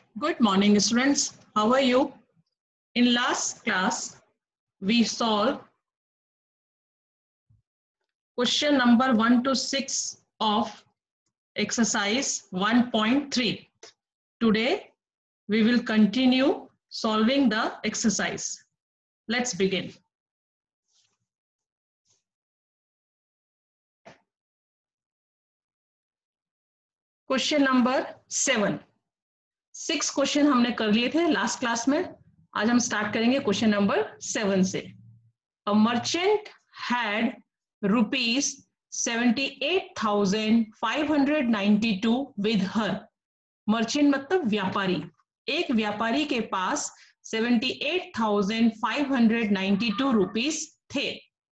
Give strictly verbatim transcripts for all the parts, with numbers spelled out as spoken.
Good morning, students. How are you? In last class, we solved question number one to six of exercise one point three. Today, we will continue solving the exercise. Let's begin. Question number seven. Six question हमने कर लिए थे last class में. आज हम start करेंगे question number seven से. A merchant had rupees seventy eight thousand five hundred ninety two with her. Merchant मतलब व्यापारी. एक व्यापारी के पास seventy eight thousand five hundred ninety two rupees थे.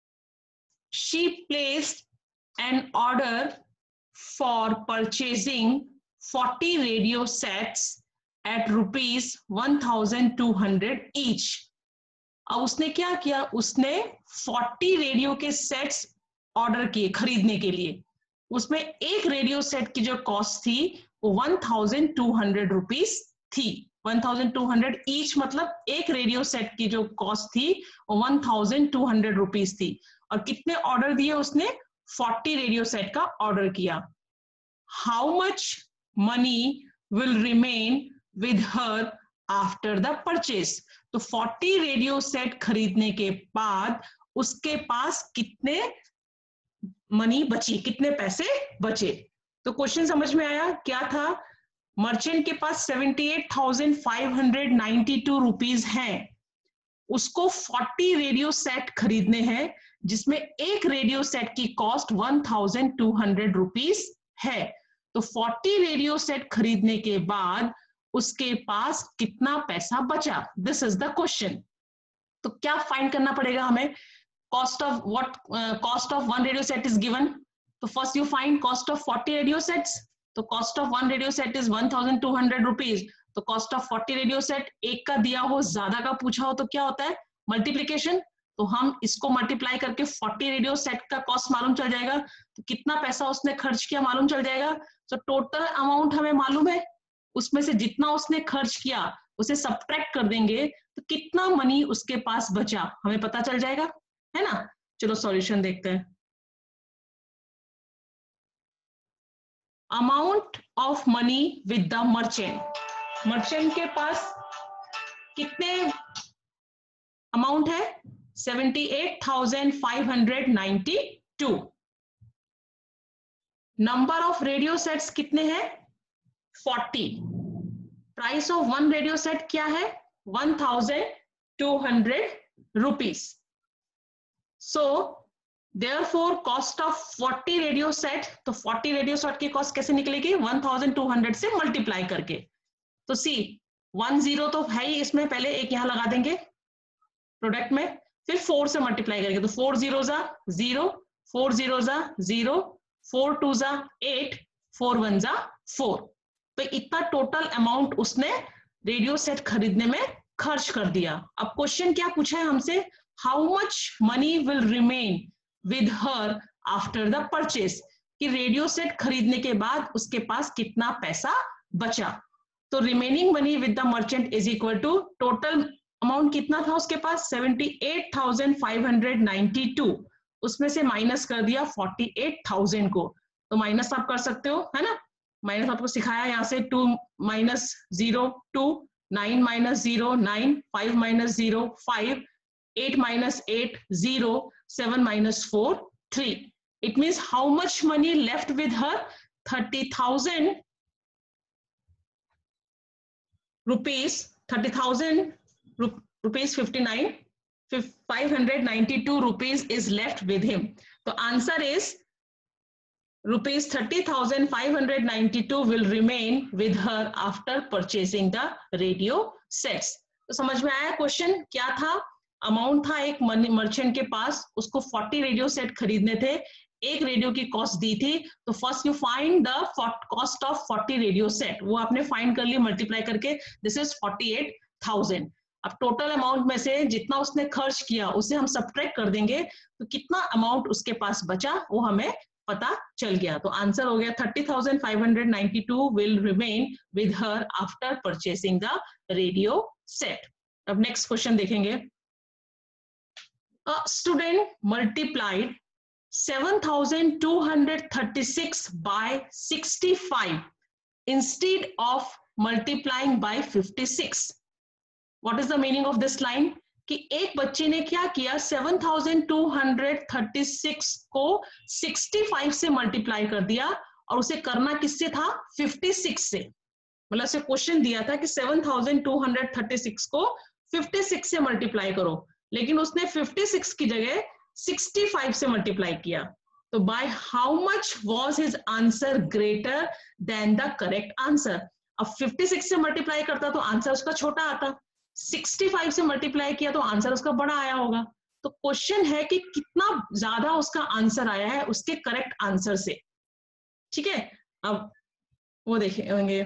She placed an order for purchasing forty radio sets at rupees one thousand two hundred each. अब उसने क्या किया, उसने चालीस रेडियो के सेट्स ऑर्डर किए खरीदने के लिए. उसमें एक रेडियो सेट की जो कॉस्ट थी वो one thousand two hundred rupees थी. One thousand two hundred each मतलब एक रेडियो सेट की जो कॉस्ट थी वो one thousand two hundred rupees थी. और कितने ऑर्डर दिए उसने? चालीस रेडियो सेट का ऑर्डर किया. How much money will remain with her after the purchase. तो चालीस रेडियो सेट खरीदने के बाद उसके पास कितने मनी बची, कितने पैसे बचे? तो क्वेश्चन समझ में आया क्या था? मर्चेंट के पास seventy eight thousand five hundred ninety two rupees हैं. उसको चालीस रेडियो सेट खरीदने हैं जिसमें एक रेडियो सेट की cost one thousand two hundred rupees है. तो चालीस रेडियो सेट खरीदने के बाद उसके पास कितना पैसा बचा? This is the question. तो क्या फाइंड करना पड़ेगा हमें? Cost of what? Cost of one radio set is given. तो first you find cost of चालीस रेडियो सेट्स. तो cost of one radio set is one thousand two hundred rupees. तो cost of चालीस radio set, एक का दिया हो ज्यादा का पूछा हो तो क्या होता है? मल्टीप्लीकेशन. तो हम इसको मल्टीप्लाई करके चालीस रेडियो सेट का कॉस्ट मालूम चल जाएगा. तो कितना पैसा उसने खर्च किया मालूम चल जाएगा. तो टोटल अमाउंट हमें मालूम है, उसमें से जितना उसने खर्च किया उसे सब्ट्रैक्ट कर देंगे तो कितना मनी उसके पास बचा हमें पता चल जाएगा, है ना? चलो सॉल्यूशन देखते हैं. Amount of money with the merchant. Merchant के पास कितने अमाउंट है? Seventy eight thousand five hundred ninety two. Number of radio sets कितने हैं? चालीस. Price of one radio set क्या है? One thousand two hundred rupees. So therefore cost of चालीस रेडियो सेट, तो चालीस रेडियो सेट की कॉस्ट कैसे निकलेगी? वन थाउजेंड टू हंड्रेड से मल्टीप्लाई करके. तो सी वन जीरो तो है ही इसमें, पहले एक यहां लगा देंगे प्रोडक्ट में, फिर फोर से मल्टीप्लाई करके. तो फोर जीरो जा जीरो, फोर जीरो जा जीरो, फोर टू जा एट, फोर वन जा फोर. तो इतना टोटल अमाउंट उसने रेडियो सेट खरीदने में खर्च कर दिया. अब क्वेश्चन क्या पूछा है हमसे? How much money will remain with her after the purchase. कि रेडियो सेट खरीदने के बाद उसके पास कितना पैसा बचा. तो remaining money with the merchant is equal to total amount कितना था उसके पास? Seventy eight thousand five hundred ninety two. उसमें से माइनस कर दिया फोर्टी एट थाउजेंड को. तो माइनस आप कर सकते हो, है ना? माइनस आपको सिखाया यहां से. Two minus zero two, nine minus zero nine, five minus zero five, eight minus eight zero, seven minus four three. It means how much money left with her? Thirty thousand rupees, thirty thousand rupees fifty nine, five hundred ninety-two rupees is left with him. तो answer is rupees thirty thousand five hundred ninety-two will remain with her after purchasing the radio sets. तो समझ में आया question क्या था? Amount था एक merchant के पास, उसको चालीस रेडियो सेट खरीदने थे, एक रेडियो की कॉस्ट दी थी. तो first you find the cost of चालीस रेडियो सेट. वो आपने फाइंड कर लिया मल्टीप्लाई करके. This is forty eight thousand. अब टोटल अमाउंट में से जितना उसने खर्च किया उसे हम सब्ट्रैक्ट कर देंगे तो कितना अमाउंट उसके पास बचा वो हमें पता चल गया। तो आंसर हो गया thirty thousand five hundred ninety two will remain with her after purchasing the radio set. अब नेक्स्ट क्वेश्चन देखेंगे। A student multiplied seven thousand two hundred thirty-six by sixty-five instead of multiplying by fifty-six. What is the meaning of this line? कि एक बच्चे ने क्या किया, seven thousand two hundred thirty six को sixty five से multiply कर दिया, और उसे करना किससे था, फिफ्टी सिक्स से। मतलब उसे क्वेश्चन दिया था कि seven thousand two hundred thirty six को फिफ्टी सिक्स से मल्टीप्लाई करो, लेकिन उसने फिफ्टी सिक्स की जगह सिक्सटी फाइव से मल्टीप्लाई किया। तो by how much was his answer greater than the correct answer. अब फिफ्टी सिक्स से मल्टीप्लाई करता तो आंसर उसका छोटा आता, सिक्सटी फाइव से मल्टीप्लाई किया तो आंसर उसका बड़ा आया होगा। तो क्वेश्चन है कि कितना ज्यादा उसका आंसर आया है उसके करेक्ट आंसर से। ठीक है, अब वो देखेंगे।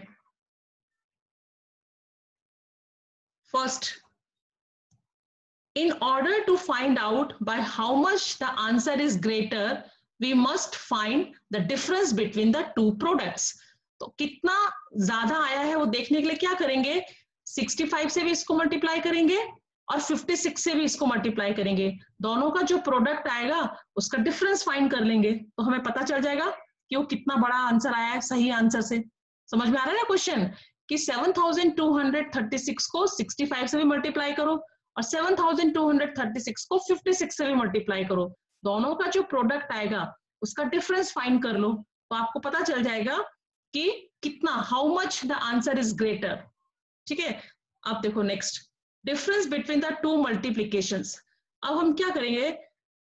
First, in order to find out by how much the answer is greater, we must find the difference between the two products. तो कितना ज्यादा आया है वो देखने के लिए क्या करेंगे, सिक्सटी फाइव से भी इसको मल्टीप्लाई करेंगे और फिफ्टी सिक्स से भी इसको मल्टीप्लाई करेंगे, दोनों का जो प्रोडक्ट आएगा उसका डिफरेंस फाइंड कर लेंगे, तो हमें पता चल जाएगा कि वो कितना बड़ा आंसर आया है सही आंसर से। समझ में आ रहा है ना क्वेश्चन, कि seven thousand two hundred thirty six को सिक्सटी फाइव से भी मल्टीप्लाई करो और seven thousand two hundred thirty six को फिफ्टी सिक्स से भी मल्टीप्लाई करो, दोनों का जो प्रोडक्ट आएगा उसका डिफरेंस फाइंड कर लो, तो आपको पता चल जाएगा कि कितना, how much the answer is greater. ठीक है, अब देखो next, difference between the two multiplications. अब हम क्या करेंगे,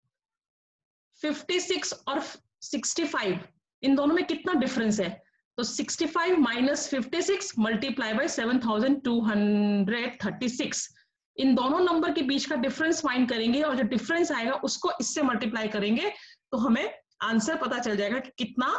फिफ्टी सिक्स और सिक्सटी फाइव इन दोनों में कितना डिफरेंस है, तो sixty five minus fifty six multiply by seven thousand two hundred thirty six, इन दोनों नंबर के बीच का डिफरेंस फाइंड करेंगे और जो डिफरेंस आएगा उसको इससे मल्टीप्लाई करेंगे, तो हमें आंसर पता चल जाएगा कि कितना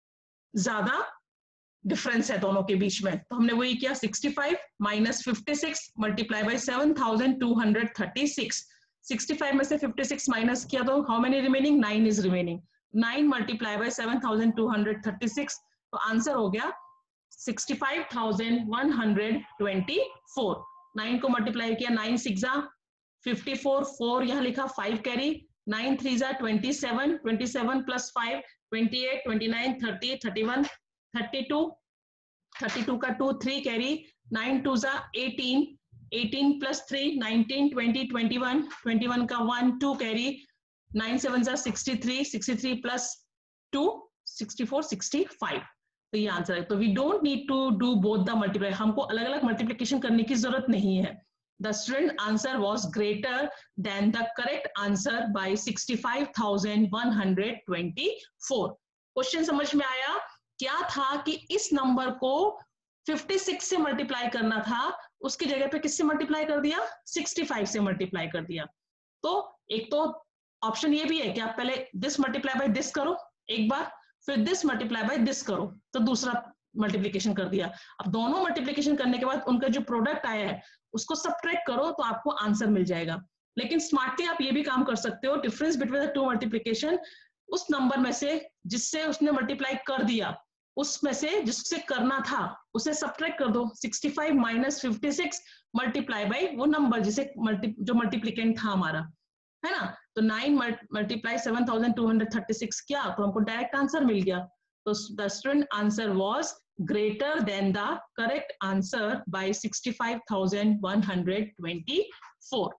ज्यादा डिफरेंस है दोनों के बीच में। तो हमने वही किया, sixty five minus fifty six multiply by seven thousand two hundred thirty six, sixty five में से फिफ्टी सिक्स माइनस किया तो how many remaining, nine is remaining, nine multiply by seven thousand two hundred thirty six, तो answer हो गया sixty five thousand one hundred twenty four. Nine को multiply किया, nine six जा फिफ्टी फोर, फोर यहाँ लिखा, फाइव कैरी, नाइन थ्री जा twenty seven, twenty seven plus five twenty eight, twenty nine, thirty, thirty one, thirty two, thirty two का two, three carry, nine two जा eighteen, eighteen plus three nineteen, twenty, twenty one, twenty one का one, two carry, nine seven जा sixty three, sixty three plus two, sixty four, sixty five. तो ये answer है। तो we don't need to do both the multiply, हमको अलग अलग multiplication करने की जरूरत नहीं है। The student answer was greater than the correct answer by sixty five thousand one hundred twenty four. Question समझ में आया? क्या था कि इस नंबर को फिफ्टी सिक्स से मल्टीप्लाई करना था, उसकी जगह पे किससे मल्टीप्लाई कर दिया, सिक्सटी फाइव से मल्टीप्लाई कर दिया। तो एक तो ऑप्शन ये भी है कि आप पहले दिस मल्टीप्लाई बाय दिस करो एक बार, फिर दिस मल्टीप्लाई बाय दिस करो, तो दूसरा मल्टीप्लिकेशन कर दिया। अब दोनों मल्टीप्लिकेशन करने के बाद उनका जो प्रोडक्ट आया है उसको सबट्रैक्ट करो तो आपको आंसर मिल जाएगा। लेकिन स्मार्टली आप ये भी काम कर सकते हो, difference between the two multiplication, उस नंबर में से जिससे उसने मल्टीप्लाई कर दिया उसमें से जिससे करना था उसे सबट्रैक्ट कर दो। Sixty five minus fifty six multiply by वो नंबर जिसे मल्टी जो मल्टीप्लिकेंट था हमारा, है ना। तो nine multiply seven thousand two hundred thirty six किया तो हमको डायरेक्ट आंसर मिल गया। तो the student answer was greater than the correct answer by sixty five thousand one hundred twenty four.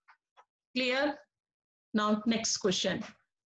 Clear? Now next question.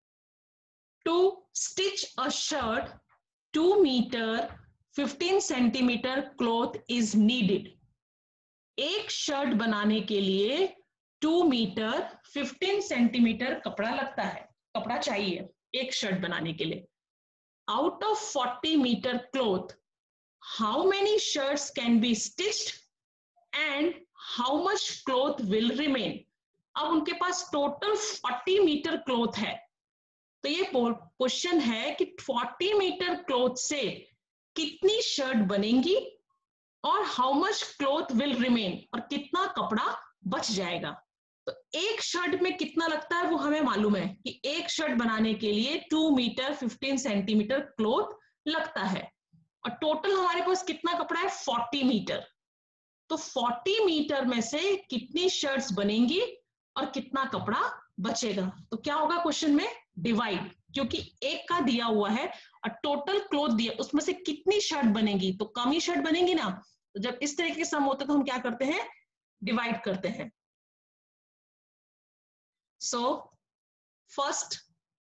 To stitch a shirt two metre fifteen centimetre cloth is needed. एक shirt बनाने के लिए two metre fifteen centimetre कपड़ा लगता है, कपड़ा चाहिए एक शर्ट बनाने के लिए। Out of forty metre cloth how many shirts can be stitched and how much cloth will remain. अब उनके पास टोटल फोर्टी मीटर क्लॉथ है, तो ये क्वेश्चन है कि फोर्टी मीटर क्लॉथ से कितनी शर्ट बनेंगी और how much cloth will remain, और कितना कपड़ा बच जाएगा। तो एक शर्ट में कितना लगता है वो हमें मालूम है कि एक शर्ट बनाने के लिए two metre fifteen centimetre cloth लगता है, और टोटल हमारे पास कितना कपड़ा है फोर्टी मीटर। तो फोर्टी मीटर में से कितनी शर्ट्स बनेंगी और कितना कपड़ा बचेगा? तो क्या होगा क्वेश्चन में, डिवाइड, क्योंकि एक का दिया हुआ है और टोटल क्लॉथ दिया, उसमें से कितनी शर्ट बनेगी, तो कम ही शर्ट बनेगी ना। तो जब इस तरीके के सम होते तो हम क्या करते हैं, डिवाइड करते हैं। So first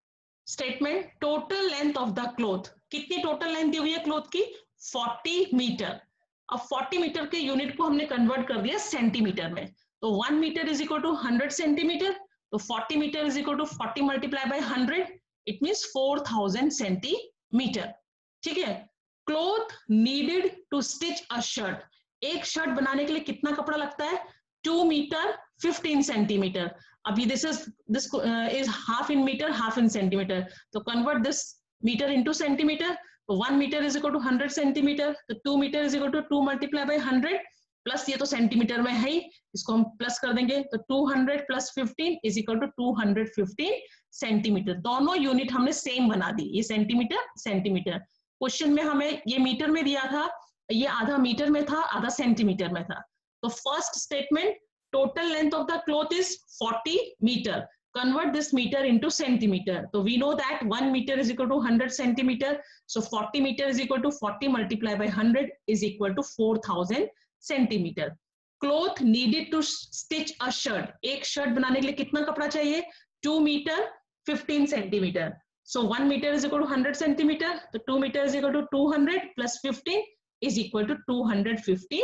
statement, total length of the cloth, कितनी टोटल लेंथ दी हुई है क्लॉथ की, फोर्टी मीटर। अब फोर्टी मीटर के यूनिट को हमने कन्वर्ट कर दिया सेंटीमीटर में, तो one metre is equal to hundred centimetre, तो forty metre is equal to forty multiply by hundred, it means four thousand centimetre. ठीक है, cloth needed to stitch a shirt, एक शर्ट बनाने के लिए कितना कपड़ा लगता है, टू मीटर फिफ्टीन सेंटीमीटर। अभी this is this is half in metre half in centimetre, तो convert this metre into centimetre, तो one metre is equal to hundred centimetre, तो two metre is equal to two multiply by hundred, plus ये तो centimetre में है ही, इसको हम plus कर देंगे, तो two hundred plus fifteen is equal to two hundred fifteen centimetre. दोनों यूनिट हमने सेम बना दी, ये सेंटीमीटर सेंटीमीटर। क्वेश्चन में हमें ये मीटर में दिया था, ये आधा मीटर में था आधा सेंटीमीटर में था। तो first statement, total length of the cloth is forty meter, convert this meter into centimeter, so we know that one meter is equal to one hundred centimeter, so forty meter is equal to forty multiplied by one hundred is equal to four thousand centimeter. cloth needed to stitch a shirt, एक shirt बनाने के लिए कितना कपड़ा चाहिए, two meter fifteen centimeter, so one meter is equal to one hundred centimeter, so two meter is equal to two hundred plus fifteen is equal to two hundred fifty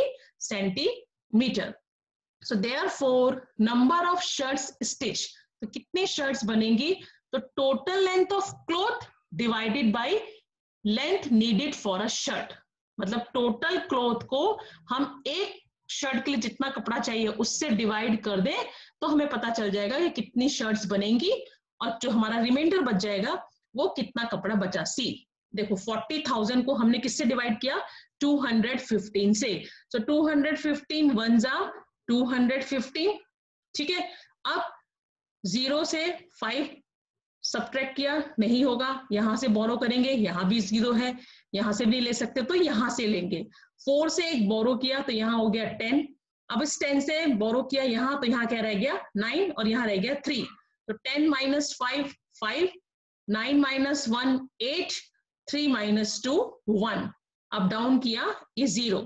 centimeter. So therefore number of shirts stitched, तो कितनी shirts बनेंगी, तो total length of cloth divided by length needed for a shirt, मतलब total cloth को हम एक shirt के लिए जितना कपड़ा चाहिए उससे डिवाइड कर दें तो हमें पता चल जाएगा कि कितनी शर्ट्स बनेंगी और जो हमारा रिमाइंडर बच जाएगा वो कितना कपड़ा बचा। सी देखो फोर्टी थाउजेंड को हमने किससे डिवाइड किया, टू हंड्रेड फिफ्टीन से, so two hundred fifteen one जा टू हंड्रेड फिफ्टीन, ठीक है। अब जीरो से फाइव सब्ट्रैक्ट किया नहीं होगा, यहां से बोरो करेंगे, यहां भी जीरो है, यहां से भी ले सकते तो यहां से लेंगे, फोर से एक बोरो किया तो यहां हो गया टेन, अब इस टेन से बोरो किया यहां तो यहां क्या रह गया नाइन और यहां रह गया थ्री, तो ten minus five five, nine minus one eight, three minus two one, अब डाउन किया ये जीरो,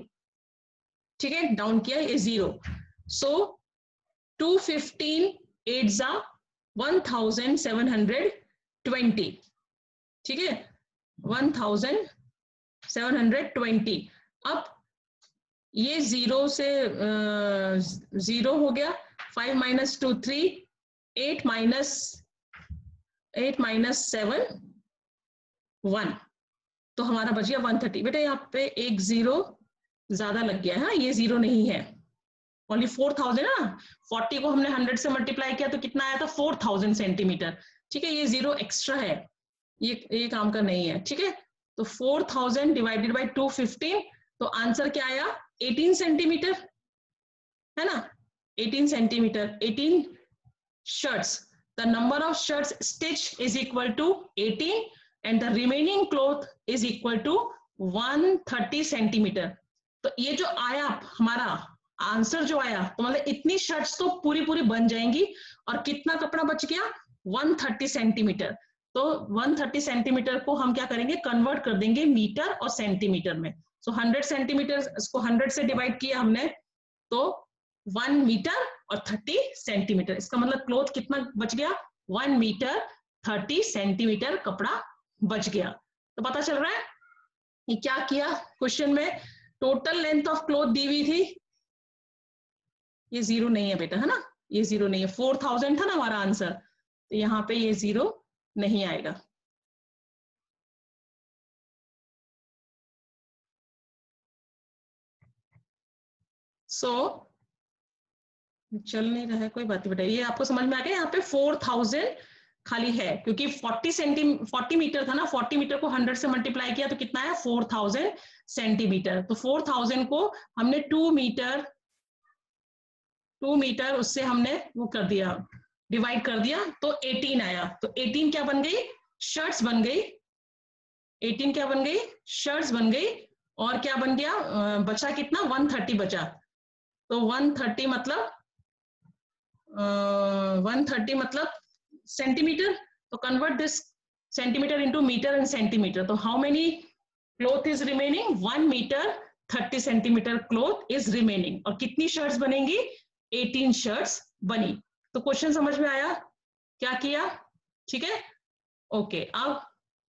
ठीक है, डाउन किया ये zero, so two fifteen eight जा one thousand seven hundred twenty, ठीक है, one thousand seven hundred twenty. अब ये जीरो से जीरो हो गया, five minus two three, eight minus eight minus seven one, तो हमारा बच गया वन थर्टी। बेटा यहाँ पे एक जीरो ज्यादा लग गया है, ये जीरो नहीं है, ओनली फोर थाउजेंड है ना, फोर्टी को हमने हंड्रेड से मल्टीप्लाई किया तो कितना आया था फोर थाउजेंड सेंटीमीटर, ठीक है, ये जीरो एक्स्ट्रा है, ये ये काम का नहीं है, ठीक है। तो four thousand divided by two fifteen, तो आंसर क्या आया एटीन सेंटीमीटर, है ना, eighteen centimetre, eighteen shirts, the number of shirts stitch is equal to eighteen and the remaining cloth is equal to one thirty centimetre. तो ये जो आया हमारा आंसर जो आया, तो मतलब इतनी शर्ट्स तो पूरी पूरी बन जाएंगी और कितना कपड़ा बच गया वन थर्टी सेंटीमीटर। तो वन थर्टी सेंटीमीटर को हम क्या करेंगे, कन्वर्ट कर देंगे मीटर और सेंटीमीटर में। सो हंड्रेड सेंटीमीटर, इसको हंड्रेड से डिवाइड किया हमने तो वन मीटर और थर्टी सेंटीमीटर, इसका मतलब क्लॉथ कितना बच गया, वन मीटर थर्टी सेंटीमीटर कपड़ा बच गया। तो पता चल रहा है ये क्या किया, क्वेश्चन में टोटल लेंथ ऑफ क्लॉथ दी हुई थी, ये जीरो नहीं है बेटा, है ना, ये जीरो नहीं है, फोर थाउजेंड था ना हमारा आंसर, तो यहाँ पे ये जीरो नहीं आएगा। सो so, चल नहीं रहा है, कोई बात नहीं बेटा, ये आपको समझ में आ गया, यहाँ पे फोर थाउजेंड खाली है क्योंकि फोर्टी सेंटी फोर्टी मीटर था ना, फोर्टी मीटर को हंड्रेड से मल्टीप्लाई किया तो कितना है फोर थाउजेंड सेंटीमीटर, तो फोर थाउजेंड को हमने टू मीटर टू मीटर उससे हमने वो कर दिया, डिवाइड कर दिया, तो एटीन आया। तो एटीन क्या बन गई? शर्ट्स बन गई। एटीन क्या बन गई? शर्ट्स बन गई। और क्या बन गया? बचा कितना? वन थर्टी बचा। तो वन थर्टी मतलब वन थर्टी मतलब सेंटीमीटर। तो convert this centimetre into metre and centimetre. तो how many cloth is remaining? One metre thirty centimetre cloth is remaining. और कितनी शर्ट्स बनेंगी? एटीन शर्ट्स बनी। तो क्वेश्चन समझ में आया? क्या किया? ठीक है, ओके। अब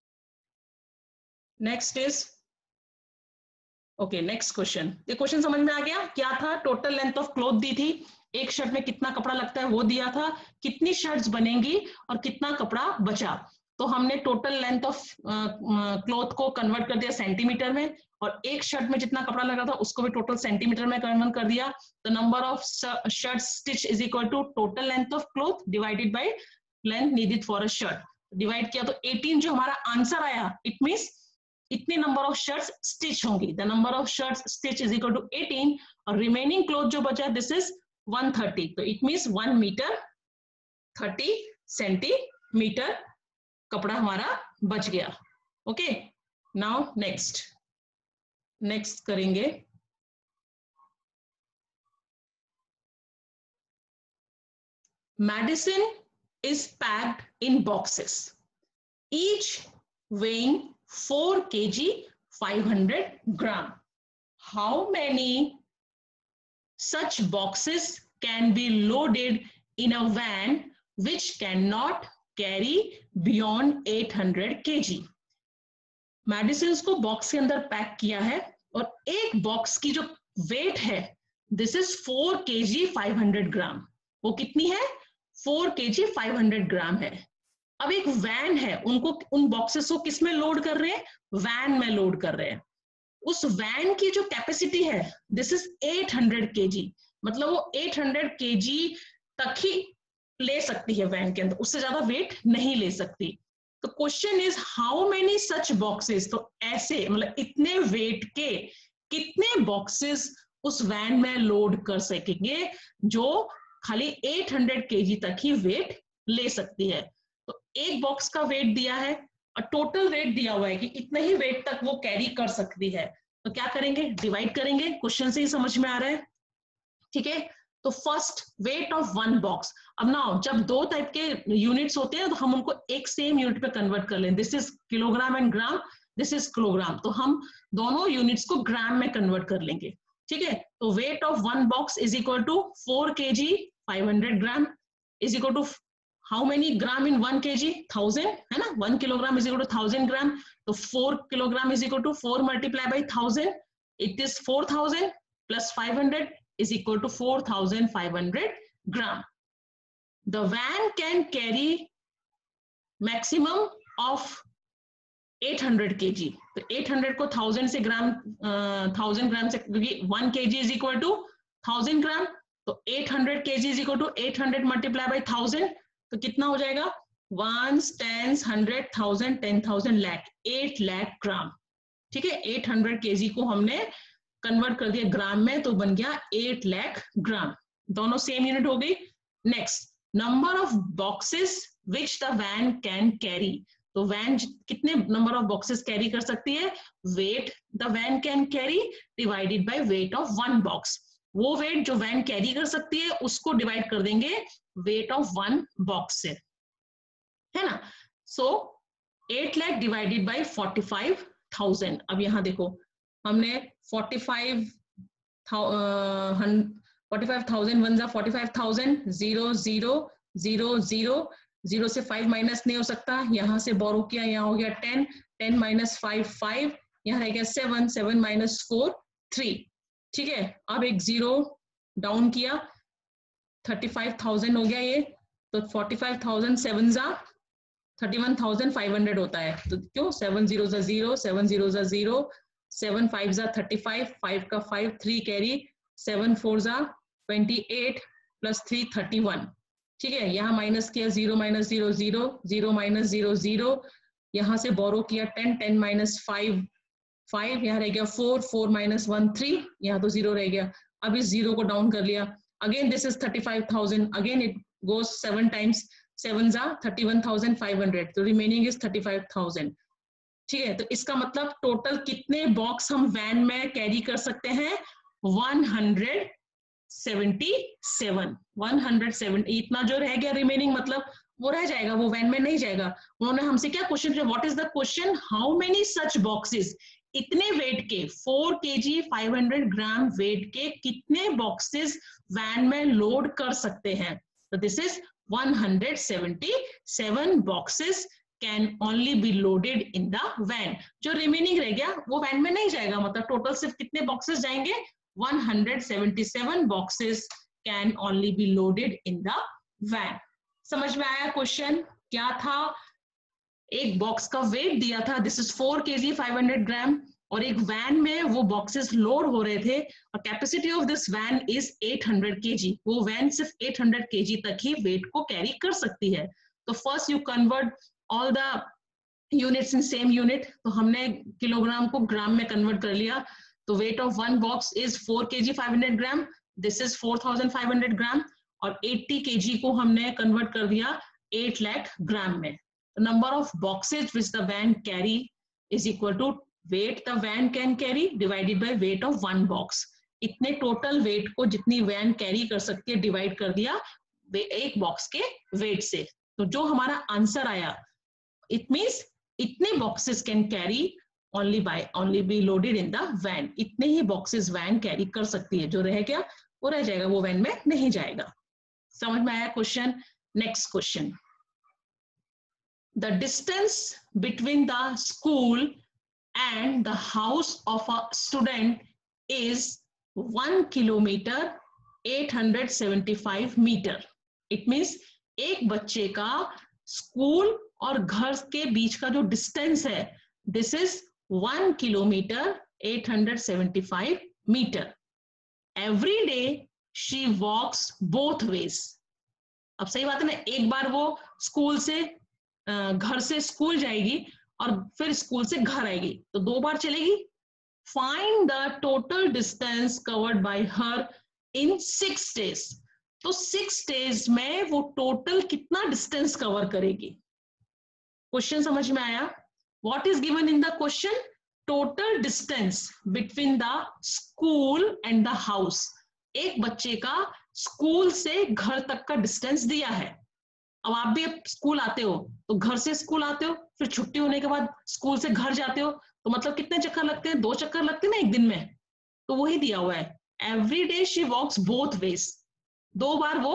next is okay next question. ये क्वेश्चन समझ में आ गया? क्या था? टोटल लेंथ ऑफ क्लॉथ दी थी, एक शर्ट में कितना कपड़ा लगता है वो दिया था, कितनी शर्ट्स बनेंगी और कितना कपड़ा बचा। तो हमने टोटल लेंथ ऑफ क्लॉथ को कन्वर्ट कर दिया सेंटीमीटर में, और एक शर्ट में जितना कपड़ा लगा था उसको भी टोटल सेंटीमीटर में कन्वर्ट कर दिया। तो number of shirt stitch is equal to total length of cloth divided by length needed for a shirt. Divide किया तो एटीन जो हमारा आंसर आया, इट मींस इतने नंबर ऑफ शर्ट्स स्टिच होंगी। The number of shirts stitch is equal to eighteen, और remaining cloth जो बचा दिस इज वन थर्टी। तो it means one metre thirty centimetre कपड़ा हमारा बच गया। ओके, नाउ नेक्स्ट नेक्स्ट करेंगे। Medicine is packed in boxes, each weighing four kilograms, five hundred grams. How many such boxes can be loaded in a van which cannot carry beyond eight hundred kilograms? Medicine को box के अंदर pack किया है, और एक box की जो wait है this is four K G five hundred ग्राम। वो कितनी है? Four K G five hundred ग्राम है। अब एक वैन है, उनको उन बॉक्सेस को किस में लोड कर रहे हैं? वैन में लोड कर रहे हैं। उस वैन की जो कैपेसिटी है this is eight hundred KG, मतलब वो एट हंड्रेड केजी तक ही ले सकती है वैन के अंदर, उससे ज्यादा वेट नहीं ले सकती। तो question is how many such boxes, तो ऐसे मतलब इतने वेट के कितने बॉक्सेस उस वैन में लोड कर सकेंगे जो खाली एट हंड्रेड केजी तक ही वेट ले सकती है। तो एक बॉक्स का वेट दिया है और टोटल वेट दिया हुआ है कि इतने ही वेट तक वो कैरी कर सकती है। तो क्या करेंगे? डिवाइड करेंगे। क्वेश्चन से ही समझ में आ रहा है, ठीक है। तो first weight of one box. अब ना जब दो टाइप के यूनिट्स होते हैं तो हम उनको एक सेम यूनिट पे कन्वर्ट कर लें। This is kilogram and gram, this is kilogram. तो हम दोनों यूनिट्स को ग्राम में कन्वर्ट कर लेंगे, ठीक है। तो weight of one box is equal to four K G five hundred gram is equal to how many gram in one K G? Thousand, है ना। One kilogram is equal to thousand gram. तो four kilogram is equal to four multiply by thousand, it is four thousand plus five hundred is equal to four thousand five hundred gram. The van can carry maximum of eight hundred kg. तो eight hundred को one thousand से ग्राम one thousand ग्राम से, क्योंकि one kg is equal to one thousand ग्राम, तो eight hundred kg is equal to eight hundred multiply by one thousand, तो कितना हो जाएगा? ones, tens, hundred, thousand, ten thousand, lakh, eight lakh ग्राम, ठीक है। eight hundred kg को हमने convert कर दिया ग्राम में, तो बन गया एट लाख ग्राम। दोनों सेम यूनिट हो गई। Next, number of boxes which the van can carry. तो वैन कितने नंबर ऑफ बॉक्सेस कैरी कर सकती है? Weight the van can carry divided by weight of one box. वो वेट जो वैन कैरी कर सकती है उसको डिवाइड कर देंगे वेट ऑफ वन बॉक्स से, है ना। So eight lakh divided by forty five thousand. अब यहां देखो, हमने forty five forty five thousand one जा forty five thousand, zero zero zero zero, zero से फाइव माइनस नहीं हो सकता, यहाँ से बोरो किया, यहाँ हो गया ten, ten minus five five, यहाँ रह गया seven, seven minus four three, ठीक है। अब एक जीरो डाउन किया, थर्टी फाइव थाउजेंड हो गया ये, तो फोर्टी फाइव थाउजेंड सेवन जा thirty one thousand five hundred होता है। तो क्यों? सेवन जीरो जा जीरो, सेवन जीरो जा जीरो, सेवन फाइव जा थर्टी फाइव, फाइव का five, three carry, seven four जा twenty eight plus three thirty one, ठीक है। यहाँ माइनस किया, zero minus zero zero, zero minus zero zero, यहाँ से बोरो किया ten, ten minus five five, यहाँ रह गया four, four minus one three, यहाँ तो जीरो रह गया। अब इस जीरो को डाउन कर लिया, again this is thirty-five thousand, again it goes seven times, sevens are thirty-one thousand five hundred, तो remaining is thirty-five thousand. ठीक है, तो इसका मतलब टोटल कितने बॉक्स हम वैन में कैरी कर सकते हैं? one hundred seventy-seven, one hundred seventy, इतना जो रह गया रिमेनिंग मतलब वो रह जाएगा, वो वैन में नहीं जाएगा. उन्होंने हमसे क्या क्वेश्चन किया? What is the question? How many such boxes, इतने वेट के four KG five hundred gram weight के कितने बॉक्सेस वैन में लोड कर सकते हैं? तो this is one hundred seventy-seven boxes can only be loaded in the van. जो रिमेनिंग रह गया वो वैन में नहीं जाएगा, मतलब टोटल सिर्फ कितने बॉक्सेस जाएंगे? one hundred seventy-seven boxes can only be loaded in the van. समझ में आया क्वेश्चन क्या था? एक बॉक्स का वेट दिया था, this is four KG five hundred gram, और एक वैन में वो बॉक्सेस लोड हो रहे थे और capacity of this van is eight hundred KG. वो वैन सिर्फ eight hundred केजी तक ही वेट को कैरी कर सकती है. तो first you convert all the units in same unit, तो हमने किलोग्राम को ग्राम में कन्वर्ट कर लिया. तो weight of one box is four KG five hundred gram, this is four thousand five hundred gram, और eighty केजी को हमने कन्वर्ट कर दिया eight lakh ग्राम में. Number of boxes which the van carry is equal to weight the van can carry divided by weight of one box. इतने total weight को जितनी van carry कर सकती है डिवाइड कर दिया एक बॉक्स के वेट से. तो जो हमारा आंसर आया, इट मीन्स इतने boxes can carry only by only be loaded in the van. इतने ही बॉक्सेस वैन कैरी कर सकती है, जो रह गया वो रह जाएगा, वो वैन में नहीं जाएगा. समझ में आया question? Next question. The distance between the school and the house of a student is one kilometer eight hundred seventy-five meter. It means एक बच्चे का स्कूल और घर के बीच का जो डिस्टेंस है, this is one kilometer eight hundred seventy-five meter. Every day she walks both ways. अब सही बात है ना, एक बार वो स्कूल से घर से स्कूल जाएगी और फिर स्कूल से घर आएगी, तो दो बार चलेगी. Find the total distance covered by her in six days. तो सिक्स डेज में वो टोटल कितना डिस्टेंस कवर करेगी? क्वेश्चन समझ में आया? What is given in the question? Total distance between the school and the house. एक बच्चे का स्कूल से घर तक का डिस्टेंस दिया है. अब आप भी स्कूल आते हो, तो घर से स्कूल आते हो, फिर छुट्टी होने के बाद स्कूल से घर जाते हो, तो मतलब कितने चक्कर लगते हैं? दो चक्कर लगते हैं ना एक दिन में. तो वही दिया हुआ है, every day she walks both ways. दो बार वो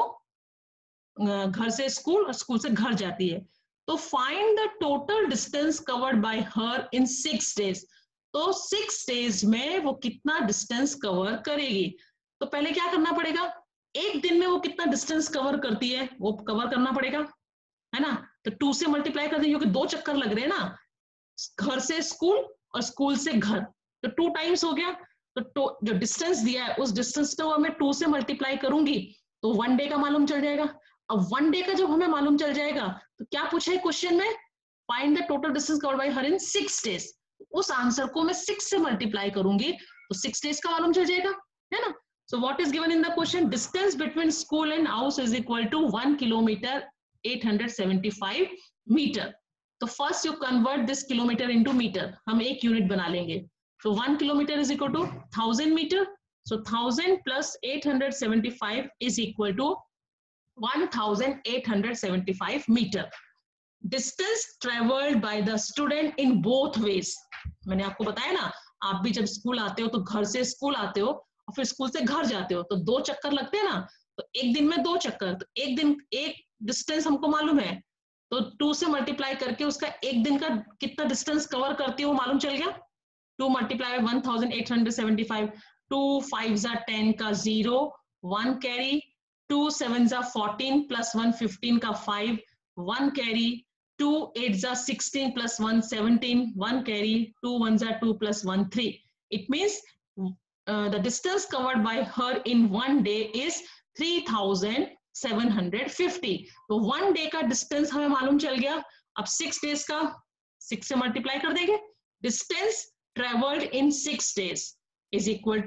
घर से स्कूल और स्कूल से घर जाती है. तो find the total distance covered by her in six days. तो सिक्स डेज में वो कितना डिस्टेंस कवर करेगी? तो पहले क्या करना पड़ेगा? एक दिन में वो कितना डिस्टेंस कवर करती है वो कवर करना पड़ेगा, है ना. तो टू से मल्टीप्लाई कर देंगे क्योंकि दो चक्कर लग रहे हैं ना, घर से स्कूल और स्कूल से घर, तो टू टाइम्स हो गया. तो जो डिस्टेंस दिया है उस डिस्टेंस को मैं टू से मल्टीप्लाई करूंगी तो वन डे का मालूम चल जाएगा. अब वन डे का जब हमें मालूम चल जाएगा तो क्या पूछा है क्वेश्चन में? Find the total distance covered by her in six days. उस आंसर को मैं सिक्स से मल्टीप्लाई करूंगी तो सिक्स डेज का मालूम चल जाएगा, है ना. So what is given in the question? Distance between school and house is equal to one kilometer eight hundred seventy-five meter. So first you convert this kilometer into meter. हम एक unit बना लेंगे. So one kilometer is equal to thousand meter. So thousand plus eight hundred seventy-five is equal to one thousand eight hundred seventy-five meter. Distance traveled by the student in both ways. मैंने आपको बताया ना, आप भी जब school आते हो तो घर से स्कूल आते हो और फिर स्कूल से घर जाते हो, तो दो चक्कर लगते हैं ना. तो एक दिन में दो चक्कर, तो एक दिन एक डिस्टेंस हमको मालूम है, तो टू से मल्टीप्लाई करके उसका एक दिन का कितना डिस्टेंस कवर करती है वो मालूम चल गया. Two multiply by one thousand eight hundred seventy-five, two five जा टेन का zero, one carry, two seven जा फोर्टीन प्लस वन फिफ्टीन का five, one carry, two eight जा sixteen plus one seventeen, one carry, two one जा two plus one three. It means Uh, the distance covered by her in one day is three thousand seven hundred fifty. तो one day का distance हमें मालूम चल गया. अब six days का six से multiply कर देंगे. Distance traveled in six days is equal to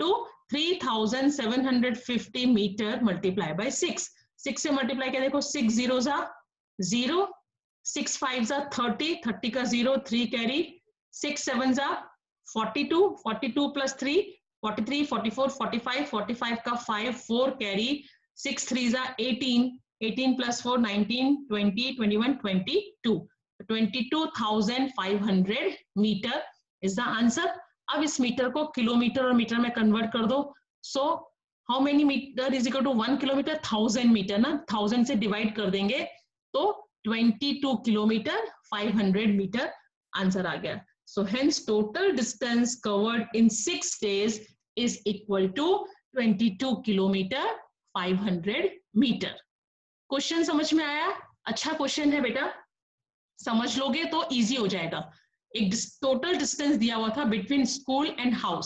three thousand seven hundred fifty metre multiply by six, six से मल्टीप्लाई किया देखो, सिक्स जीरो जा जीरो, सिक्स फाइव जा थर्टी, थर्टी का zero, three carry, six seven जा forty two, forty two plus three forty three, forty four, forty five, forty five का five, four carry, six three जा eighteen, eighteen plus four nineteen, twenty, twenty one, twenty two, twenty two thousand five hundred metre is the answer. अब इस metre को kilometre और metre में convert कर दो। So how many metre is equal to one kilometre, thousand metre ना, thousand से divide कर देंगे तो twenty two kilometre five hundred metre answer आ गया। So hence total distance covered in six days is equal to twenty two kilometre five hundred metre. Question समझ में आया? अच्छा क्वेश्चन है बेटा, समझ लोगे तो इजी हो जाएगा। एक टोटल डिस्टेंस दिया हुआ था बिटवीन स्कूल एंड हाउस,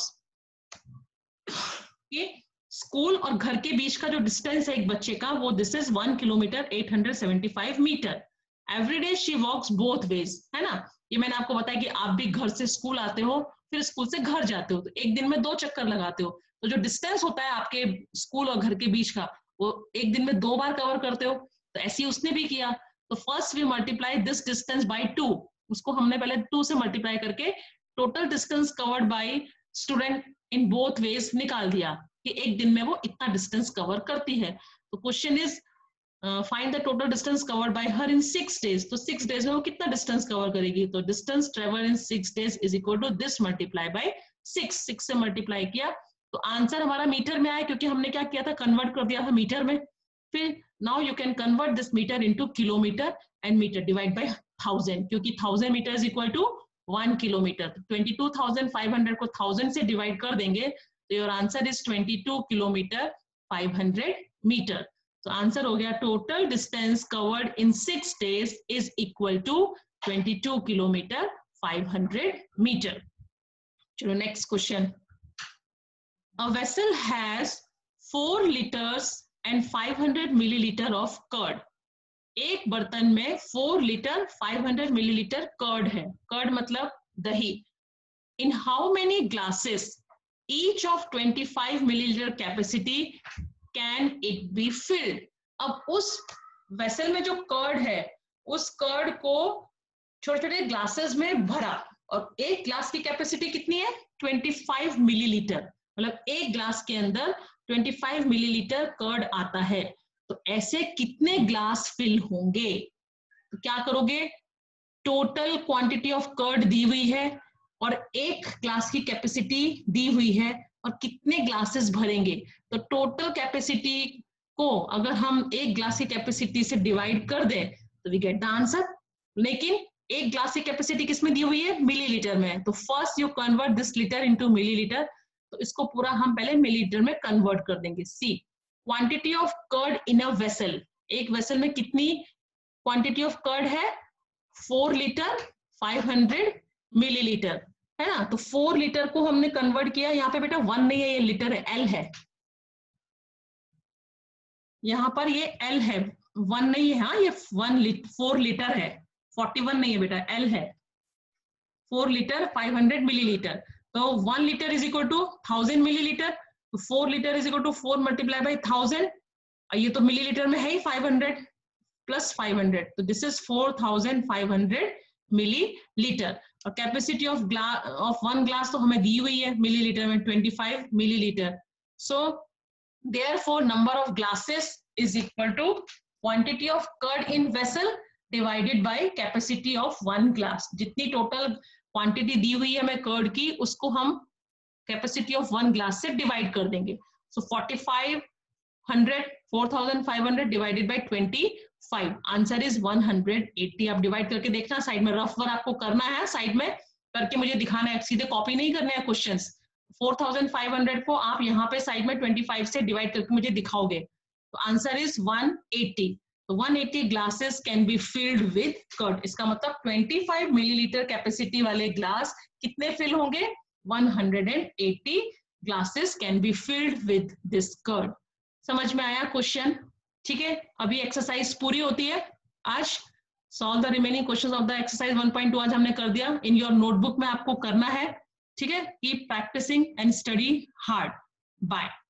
ये स्कूल और घर के बीच का जो डिस्टेंस है एक बच्चे का, वो this is one kilometre eight hundred seventy five metre. Every day she walks both ways, है ना, ये मैंने आपको बताया कि आप भी घर से स्कूल आते हो फिर स्कूल से घर जाते हो, तो एक दिन में दो चक्कर लगाते हो, तो जो डिस्टेंस होता है आपके स्कूल और घर के बीच का वो एक दिन में दो बार कवर करते हो। तो ऐसे ही उसने भी किया। तो first we multiply this distance by two, उसको हमने पहले टू से मल्टीप्लाई करके total distance covered by student in both ways निकाल दिया कि एक दिन में वो इतना डिस्टेंस कवर करती है। तो question is find the total distance covered by her in six days. तो सिक्स डेज में वो कितना डिस्टेंस कवर करेगी? तो distance travel in six days is equal to this multiply by six, six से मल्टीप्लाई किया तो आंसर हमारा मीटर में आया, क्योंकि हमने क्या किया था, कन्वर्ट कर दिया था मीटर में। फिर now you can convert this metre into kilometre and metre divide by thousand, क्योंकि thousand metre is equal to one kilometre. Twenty two thousand five hundred को थाउजेंड से डिवाइड कर देंगे तो your answer is twenty two kilometre five hundred metre. तो answer हो गया total distance covered in six days is equal to twenty two kilometre five hundred metre. चलो next question. A vessel has four liters and five hundred milliliter of curd. एक बर्तन में four litre five hundred millilitre curd है। Curd मतलब दही। In how many glasses each of twenty five millilitre capacity can it be filled. अब उस vessel में जो कर्ड है उस कर्ड को छोटे छोटे ग्लासेस में भरा, और एक ग्लास की कैपेसिटी कितनी है? ट्वेंटी फाइव मिलीलीटर, मतलब एक ग्लास के अंदर पच्चीस मिलीलीटर कर्ड आता है। तो ऐसे कितने ग्लास फिल होंगे? तो क्या करोगे, टोटल क्वांटिटी ऑफ कर्ड दी हुई है और एक ग्लास की कैपेसिटी दी हुई है और कितने ग्लासेस भरेंगे, तो टोटल कैपेसिटी को अगर हम एक ग्लास की कैपेसिटी से डिवाइड कर दें तो वी गेट द आंसर। लेकिन एक ग्लास की कैपेसिटी किसमें दी हुई है? मिलीलीटर में। तो first you convert this litre into millilitre, तो इसको पूरा हम पहले मिलीलीटर में कन्वर्ट कर देंगे। See quantity of curd in a vessel, एक वेसल में कितनी क्वांटिटी ऑफ कर्ड है? Four litre five hundred millilitre, है ना। तो फोर लीटर को हमने कन्वर्ट किया, यहाँ पे बेटा वन नहीं है, ये लीटर है, एल है, यहाँ पर ये एल है, वन नहीं है। हाँ, ये वन लीटर फोर लीटर है, फोर्टी वन नहीं है बेटा, एल है। Four litre five hundred millilitre, तो one litre is equal to thousand millilitre, तो four litre is equal to four multiply by thousand, और ये तो मिलीलीटर में है ही five hundred plus five hundred, तो this is four thousand five hundred millilitre. और capacity of glass of one glass तो हमें दी हुई है मिलीलीटर में, twenty five millilitre. So therefore number of glasses is equal to quantity of curd in vessel divided by capacity of one glass. जितनी total quantity दी हुई है हमें कर्ड की, उसको हम कैपेसिटी ऑफ वन ग्लास से डिवाइड कर देंगे। So forty five hundred four thousand five hundred divided by twenty five, answer is one hundred eighty. आप डिवाइड करके देखना, साइड में रफ वर्क आपको करना है, साइड में करके मुझे दिखाना है, सीधे कॉपी नहीं करने हैं questions. Four thousand five hundred को आप यहाँ पे साइड में ट्वेंटी फाइव से डिवाइड करके मुझे दिखाओगे, तो आंसर इज वन एटी। तो one eighty glasses can be filled with curd. इसका मतलब ट्वेंटी फाइव मिलीलीटर कैपेसिटी वाले ग्लास कितने फिल होंगे? One hundred eighty glasses can be filled with this curd. समझ में आया क्वेश्चन? ठीक है, अभी एक्सरसाइज पूरी होती है आज। Solve the remaining questions of the exercise one point two आज हमने कर दिया। इन योर नोटबुक में आपको करना है, ठीक है। Keep practising and study hard. Bye.